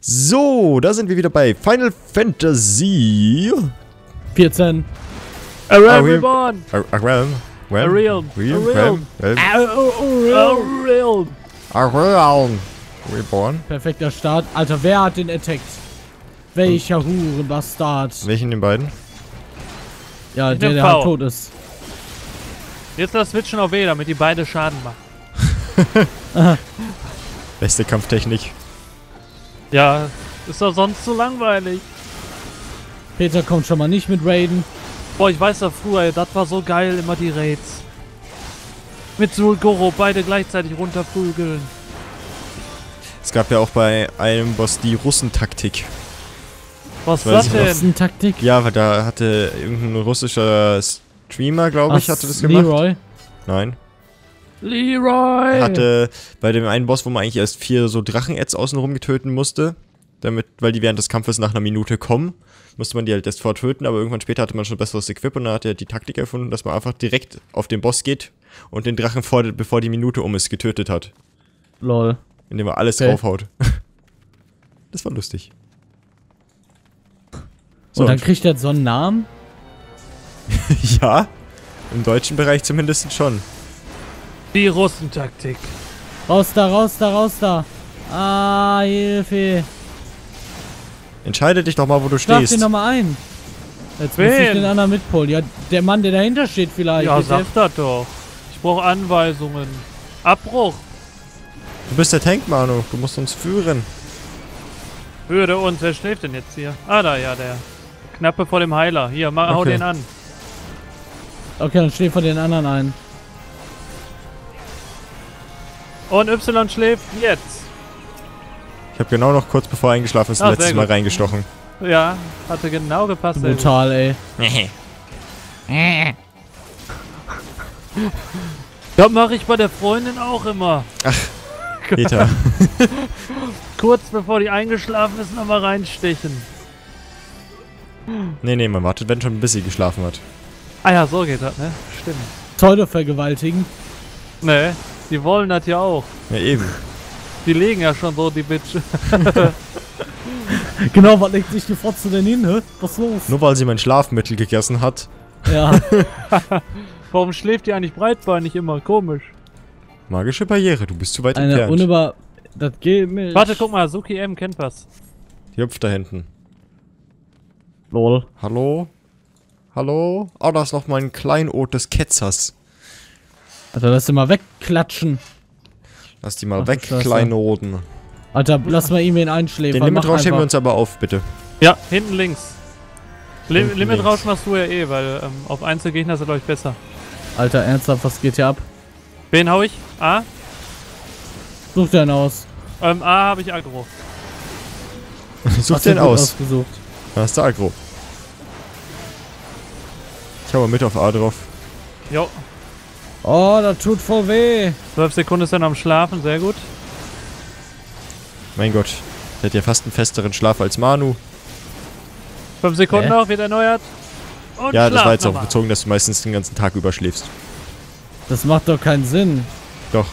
So, da sind wir wieder bei Final Fantasy 14. A Realm Reborn! A Realm. A Realm. A Realm Reborn. Perfekter Start. Alter, wer hat den attackt? Welcher Hurenbastard? Welchen den beiden? Ja, In der, dem der V. halt tot ist. Jetzt das Switchen auf W, damit die beide Schaden machen. Beste Kampftechnik. Ja, ist doch sonst so langweilig. Peter kommt schon mal nicht mit Raiden. Boah, ich weiß doch früher, das war so geil, immer die Raids. Mit Sulgoro beide gleichzeitig runterprügeln. Es gab ja auch bei einem Boss die Russentaktik. Was Weiß ist ich das noch. denn? Taktik. Ja, weil da hatte irgendein russischer Streamer, glaube ich, hatte das gemacht. Leroy. Nein. Leroy! Hatte bei dem einen Boss, wo man eigentlich erst 4 so Drachen-Ads außenrum töten musste, damit, weil die während des Kampfes nach einer Minute kommen, musste man die halt erst vortöten, aber irgendwann später hatte man schon besseres Equip und dann hat er die Taktik erfunden, dass man einfach direkt auf den Boss geht und den Drachen bevor die Minute um ist, getötet hat. Lol. Indem er alles Okay. draufhaut. Das war lustig. So, Und dann kriegt er so einen Namen? ja, im deutschen Bereich zumindest schon. Die Russentaktik. Raus da, raus da, raus da. Ah, Hilfe. Entscheide dich doch mal, wo du Schlag stehst. den nochmal ein. Jetzt muss ich Wen? den anderen mitpullen. Ja, der Mann, der dahinter steht vielleicht. Ja, Ist der- sag das doch. Ich brauche Anweisungen. Abbruch. Du bist der Tank, Manu. Du musst uns führen. Würde uns. Wer schläft denn jetzt hier? Ah, da, ja, der. Knappe vor dem Heiler. Hier, hau Okay. den an. Okay, dann steh von den anderen ein. Und Y schläft jetzt. Ich habe genau noch kurz bevor er eingeschlafen ist, Ah, letztes sehr Mal gut. reingestochen. Ja, hatte genau gepasst. sehr gut. Brutal, ey. Das mache ich bei der Freundin auch immer. Peter. Kurz bevor die eingeschlafen ist, nochmal reinstechen. nee, man wartet, wenn schon ein bisschen geschlafen hat. Ah ja, so geht das, ne? Stimmt. Pseudo-vergewaltigen. Ne, die wollen das ja auch. Ja, eben. Die legen ja schon so, die Bitch. Genau, was legt sich die Fotze denn hin, hä? Was ist los? Nur weil sie mein Schlafmittel gegessen hat. Ja. Warum schläft die eigentlich breitbeinig immer? Komisch. Magische Barriere, du bist zu weit Eine entfernt. Das geht mit. Warte, guck mal, Suki M kennt was. Die hüpft da hinten. Lol. Hallo? Hallo? Oh, da ist noch mal ein Kleinod des Ketzers. Alter, lass den mal wegklatschen. Lass die mal Ach, weg, du Scheiße. Kleinoden. Alter, lass mal ihn einschläfern. Den Limitrausch Mach heben wir einfach. uns aber auf, bitte. Ja, hinten links. Hinten Limitrausch machst du ja eh, weil auf Einzelgegner ist er, glaube ich, besser. Alter, ernsthaft, was geht hier ab? Wen hau ich? A? Such dir einen aus. A habe ich Aggro. Such Hast du den gut aus. ausgesucht. Da ist der Agro. Ich hau mal mit auf A drauf. Jo. Oh, das tut voll weh. 12 Sekunden ist er noch am Schlafen, sehr gut. Mein Gott. Der hat ja fast einen festeren Schlaf als Manu. 5 Sekunden Hä? noch, wird erneuert. Und Ja, das Schlaf war jetzt auch nochmal. bezogen, dass du meistens den ganzen Tag überschläfst. Das macht doch keinen Sinn. Doch.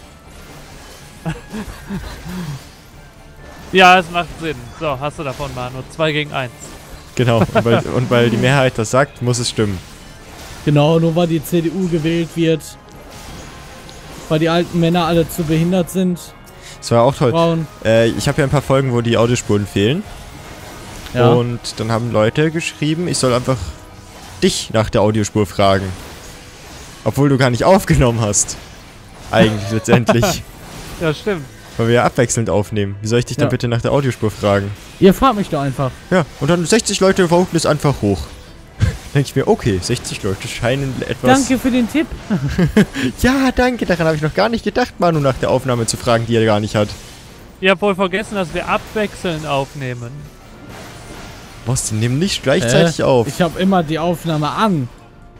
Ja, es macht Sinn. So, hast du davon, Manu. 2 gegen 1. Genau. Und weil die Mehrheit das sagt, muss es stimmen. Genau, nur weil die CDU gewählt wird. Weil die alten Männer alle zu behindert sind. Das war auch toll. Frauen. Ich habe ja ein paar Folgen, wo die Audiospuren fehlen. Ja. Und dann haben Leute geschrieben, ich soll einfach dich nach der Audiospur fragen. Obwohl du gar nicht aufgenommen hast. Eigentlich letztendlich. Ja, stimmt. Weil wir ja abwechselnd aufnehmen. Wie soll ich dich dann Ja. bitte nach der Audiospur fragen? Ihr fragt mich doch einfach. Ja, und dann 60 Leute voten es einfach hoch. Denke ich mir, okay, 60 Leute scheinen etwas... Danke für den Tipp. Ja, danke, daran habe ich noch gar nicht gedacht, Manu nach der Aufnahme zu fragen, die er gar nicht hat. Ihr habt wohl vergessen, dass wir abwechselnd aufnehmen. Was, die nehmen nicht gleichzeitig auf. Ich habe immer die Aufnahme an.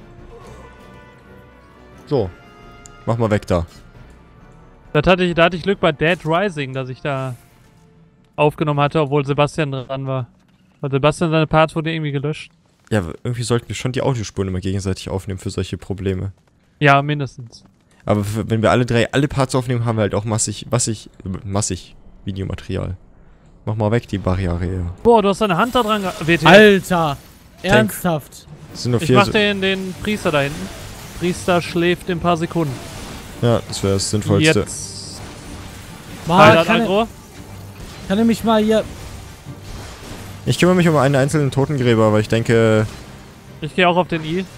So, mach mal weg da. Da hatte ich Glück bei Dead Rising, dass ich da aufgenommen hatte, obwohl Sebastian dran war. Weil Sebastian, seine Parts wurde irgendwie gelöscht. Ja, irgendwie sollten wir schon die Audiospuren immer gegenseitig aufnehmen für solche Probleme. Ja, mindestens. Aber wenn wir alle drei alle Parts aufnehmen, haben wir halt auch massig Videomaterial. Mach mal weg die Barriere. Boah, du hast deine Hand da dran WTF. Alter! Ernsthaft? Das sind nur Ich 4. mach den Priester da hinten. Priester schläft in ein paar Sekunden. Ja, das wäre das Sinnvollste. Jetzt. Mal, Kann kann er mich mal hier... Ich kümmere mich um einen einzelnen Totengräber, weil ich denke... Ich gehe auch auf den I.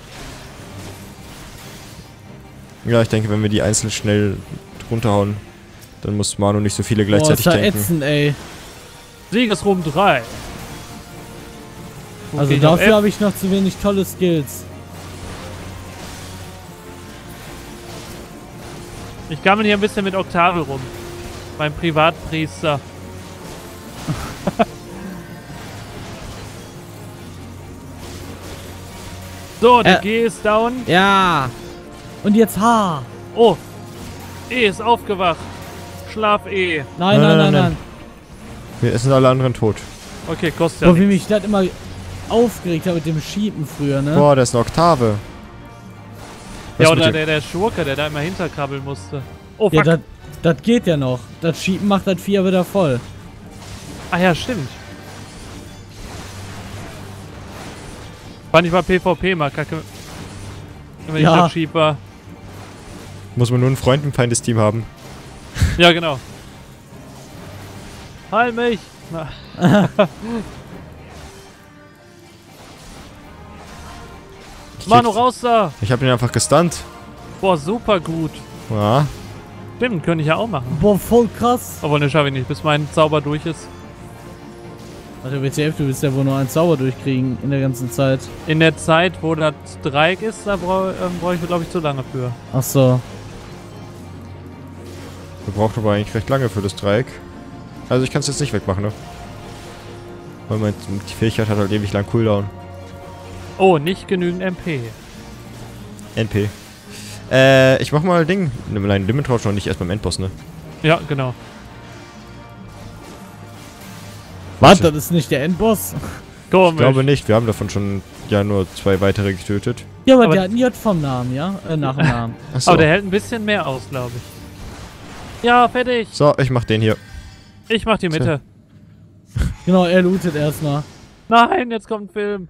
Ja, ich denke, wenn wir die einzeln schnell runterhauen, dann muss Manu nicht so viele gleichzeitig Boah, ist ja denken. ätzend, ey. Siegesruhm 3. Also dafür habe ich noch zu wenig tolle Skills. Ich gammel hier ein bisschen mit Octave rum. Mein Privatpriester. So, die G ist down. Ja. Und jetzt H. Oh. E ist aufgewacht. Schlaf E. Nein. Wir sind alle anderen tot. Okay, kostet ja Boah, wie nichts. mich das immer aufgeregt hat mit dem Schiepen früher, ne? Boah, da ist eine Oktave. Was Ja, mit oder dem- der Schurke, der da immer hinterkrabbeln musste. Oh, Ja, fuck. das geht ja noch. Das Schiepen macht das Vier wieder voll. Ah ja, stimmt. Fand ich bei PvP mal kacke. Wenn ich Ja. das schieb war. Muss man nur ein Freund im Feindesteam haben. Ja, genau. Heil mich! Na. Ich Manu, krieg- raus da! Ich habe ihn einfach gestunt. Boah, super gut. Ja. Stimmt, könnte ich ja auch machen. Boah, voll krass. Aber ne, schaffe ich nicht, bis mein Zauber durch ist. Warte, WTF, du willst ja wohl nur einen Zauber durchkriegen in der ganzen Zeit. In der Zeit, wo das Dreieck ist, da brauche ich, glaube ich, zu lange für. Ach so. Wir brauchen aber eigentlich recht lange für das Dreieck. Also ich kann es jetzt nicht wegmachen, ne? Weil die Fähigkeit hat halt ewig lang Cooldown. Oh, nicht genügend MP. NP. Ich mach mal Ding. Nein, Limit Rausch noch nicht erst beim Endboss, ne? Ja, genau. Was? Das ist nicht der Endboss? Komisch. Ich glaube nicht, wir haben davon schon ja nur 2 weitere getötet. Ja, aber Aber- der hat ein J vom Namen, ja? Nach dem Namen. Achso. Aber der hält ein bisschen mehr aus, glaube ich. Ja, fertig. So, ich mach den hier. Ich mach die Mitte. Genau, er lootet erstmal. Nein, jetzt kommt ein Film.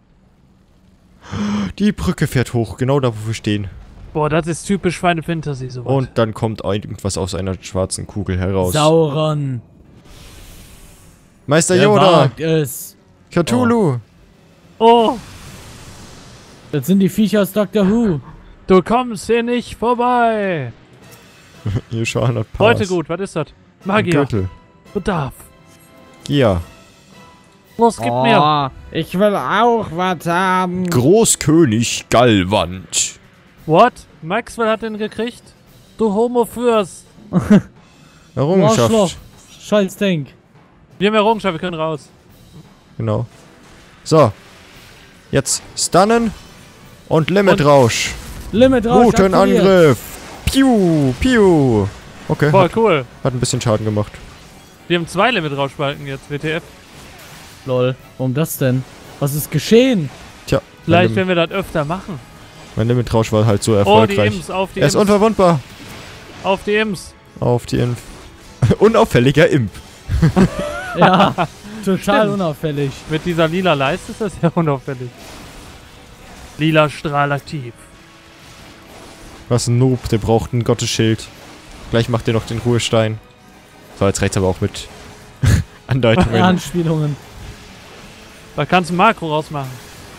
Die Brücke fährt hoch, genau da, wo wir stehen. Boah, das ist typisch Final Fantasy sowas. Und dann kommt irgendwas aus einer schwarzen Kugel heraus. Sauron. Meister Wer Yoda! wagt es? Cthulhu! Oh, Das sind die Viecher aus Doctor Who. du kommst hier nicht vorbei. You shall not pass. Heute gut, was ist das? Ein Magier. Gürtel. Bedarf. Ja. Los, gib mir. Ich will auch was haben. Großkönig Gallwand. What? Maxwell hat den gekriegt? Du Homo-Fürst. Arschloch. Errungenschaft. Scheiß Denk. Wir haben Errungenschaft, wir können raus. Genau. So. Jetzt stunnen und Limit-Rausch. Limit raus. Routenangriff. Piu, piu. Okay, Voll cool. hat ein bisschen Schaden gemacht. Wir haben 2 Limit-Rauschbalken jetzt, WTF. Lol. Warum das denn? Was ist geschehen? Tja, Vielleicht, wenn wir das öfter machen. mein Limit-Rausch war halt so Oh, die erfolgreich. Imps, auf die Er ist Imps. unverwundbar. Auf die Imps. Auf die Inf. Unauffälliger Imp. Ja, total Stimmt. unauffällig. Mit dieser lila Leiste ist das ja unauffällig. Lila Strahl aktiv. Was ein Noob, der braucht ein Gottesschild. Gleich macht er noch den Ruhestein. So, jetzt reicht's aber auch mit Andeutungen. Anspielungen. Da kannst du ein Makro rausmachen.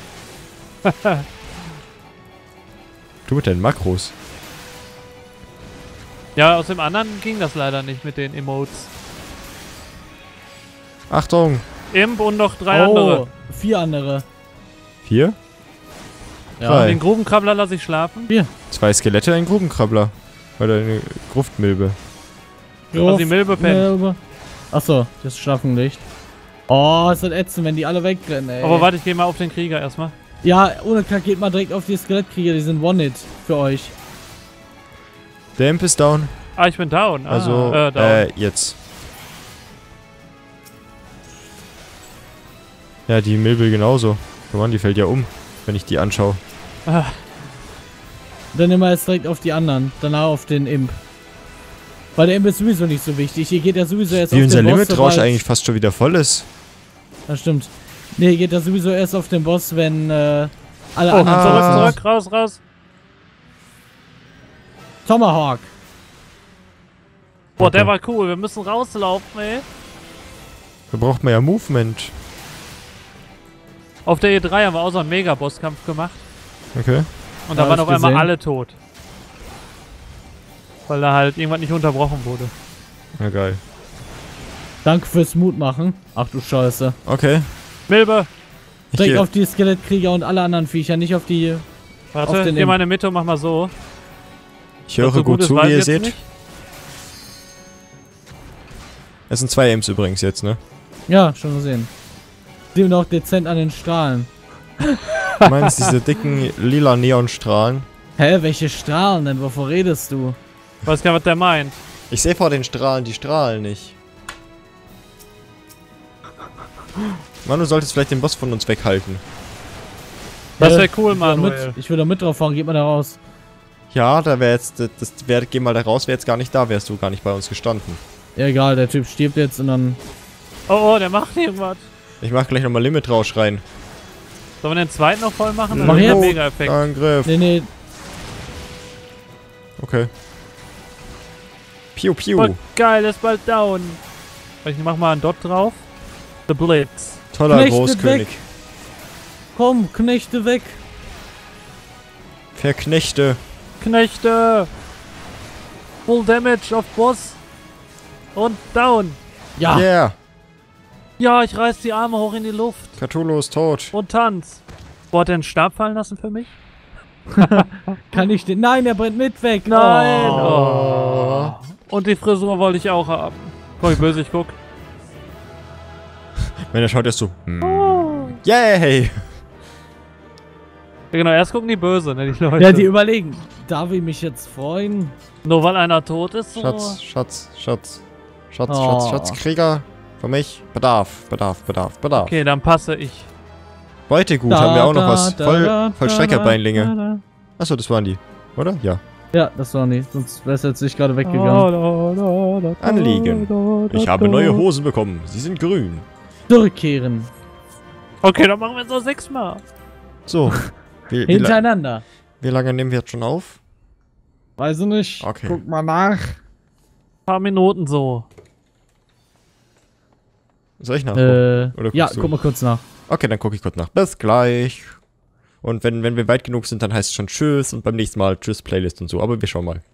Du mit deinen Makros. Ja, aus dem anderen ging das leider nicht mit den Emotes. Achtung! Imp und noch 3 andere. 4 andere. 4? Ja. Drei. Den Grubenkrabbler lasse ich schlafen. 2 Skelette, ein Grubenkrabbler. Oder eine Gruftmilbe. Also die Milbe pennt. Achso, das Schlafenlicht. Oh, ist das ätzend, wenn die alle wegrennen, ey. Aber warte, ich gehe mal auf den Krieger erstmal. Ja, ohne Kack, geht mal direkt auf die Skelettkrieger, die sind One-Hit für euch. Der Imp ist down. Ah, ich bin down. Also, down. jetzt. Ja, die Milbe genauso. Guck mal, die fällt ja um, wenn ich die anschaue. Ah, Dann nehmen wir jetzt direkt auf die anderen, danach auf den Imp. Weil der Imbiss sowieso nicht so wichtig. Hier geht er sowieso erst Wie auf unser den Boss. Limitrausch sobald- eigentlich fast schon wieder voll ist. Das stimmt. Nee, hier geht er sowieso erst auf den Boss, wenn alle anderen Zurück, tot zurück, sind. raus. Tomahawk. Boah, der Okay. war cool. Wir müssen rauslaufen, ey. Da braucht man ja Movement. Auf der E3 haben wir auch so einen Mega-Bosskampf gemacht. Okay. Und da Ja, waren hab auf ich einmal gesehen. alle tot. Weil da halt irgendwann nicht unterbrochen wurde. Ja, geil. Danke fürs Mutmachen. Ach du Scheiße. Okay. Milbe! Direkt Hier. auf die Skelettkrieger und alle anderen Viecher, nicht auf die... Warte, Auf den geh Imp. mal in die Mitte und mach mal so. Ich höre Was so gut ist, zu, weiß wie ich ihr jetzt seht. nicht. Es sind 2 Imps übrigens jetzt, ne? Ja, schon gesehen. Die noch dezent an den Strahlen. Du meinst diese dicken lila Neonstrahlen? Hä, welche Strahlen denn? Wovor redest du? Ich weiß gar nicht, was der meint. Ich sehe vor den Strahlen die Strahlen nicht. Mann, du solltest vielleicht den Boss von uns weghalten. Das Hä? wäre cool, Ich will Manuel. Ich will da mit drauf fahren, geht mal da raus. Ja, da wäre jetzt, geh mal da raus, wäre jetzt gar nicht da, wärst du gar nicht bei uns gestanden. Ja, egal, der Typ stirbt jetzt und dann... Oh, der macht irgendwas. Ich mach gleich nochmal Limitrausch rein. Sollen wir den zweiten noch voll machen? Mach Oder jetzt. der Mega-Effekt? Angriff. Nee, nee, Okay. Piu, piu. Voll geil, ist bald down. Ich mach mal einen Dot drauf. The Blitz. Toller Knechte Großkönig. weg. Komm, Knechte weg. Verknechte. Knechte! Full Damage auf Boss. Und down. Ja, Yeah. Ja, ich reiß die Arme hoch in die Luft. Cthulhu ist tot. Und tanz. Boah, hat der einen Stab fallen lassen für mich? kann ich den... Nein, er brennt mit weg. Nein. Oh. Und die Frisur wollte ich auch haben. Guck, wie böse ich guck. Wenn er schaut, erst so. Yay! Ja, genau, erst gucken die böse, ne, die Leute. Ja, die überlegen. Darf ich mich jetzt freuen? Nur weil einer tot ist, so. Schatz, Schatz, Schatz. Schatz, Oh. Schatz, Schatz, Krieger. Für mich. Bedarf. Okay, dann passe ich. Beutegut haben wir auch noch was. Voll Streckerbeinlinge. Achso, das waren die. Oder? Ja. Ja, das war nicht. Sonst wär's jetzt nicht gerade weggegangen. Anliegen. Ich habe neue Hosen bekommen. Sie sind grün. Zurückkehren. Okay, dann machen wir es noch 6-mal. So. Wie Hintereinander. lange nehmen wir jetzt schon auf? Weiß ich nicht. Okay. Guck mal nach. Ein paar Minuten so. Soll ich nachgucken? Oder Ja, guckst du? guck mal kurz nach. Okay, dann gucke ich kurz nach. Bis gleich. Und wenn wir weit genug sind, dann heißt es schon Tschüss und beim nächsten Mal Tschüss Playlist und so. Aber wir schauen mal.